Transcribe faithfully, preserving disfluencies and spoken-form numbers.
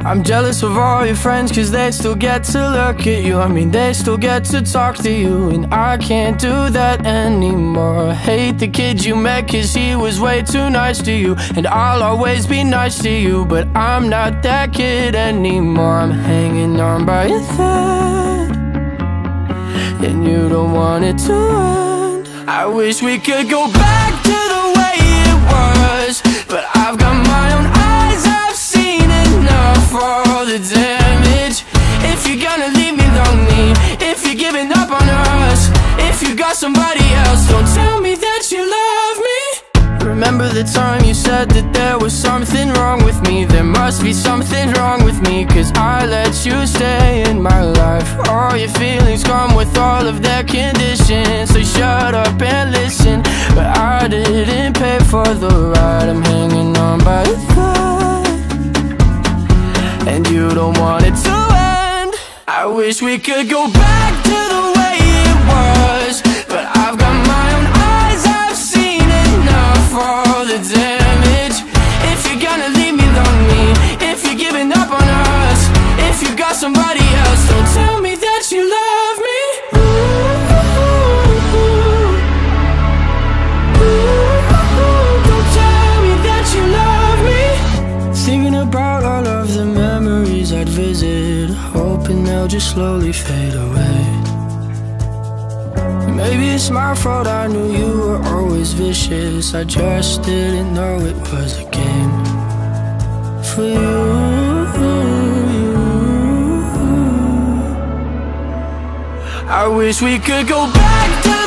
I'm jealous of all your friends, cause they still get to look at you. I mean, they still get to talk to you, and I can't do that anymore. I hate the kid you met, cause he was way too nice to you, and I'll always be nice to you, but I'm not that kid anymore. I'm hanging on by a thread, and you don't want it to end. I wish we could go back to the way it was, but I've got my own eyes, I've seen enough for the damage. If you're gonna leave me lonely, if you're giving up on us, if you got somebody else, don't tell me that you love me. Remember the time you said that there was something wrong with me? There must be something wrong with me, cause I let you stay in my life. All your feelings come with all of their conditions, so shut up and listen. But I didn't pay for the ride, I'm hanging on by a thread, and you don't want it to end. I wish we could go back to the way it was, but I've got my own eyes, I've seen enough for the damage. If you're gonna leave me lonely, if you're giving up on us, if you got somebody else, don't tell me that you love me. Don't tell me that you love me. Thinking about all of the memories I'd visit, hoping they'll just slowly fade away. Maybe it's my fault, I knew you were always vicious, I just didn't know it was a game for you. I wish we could go back to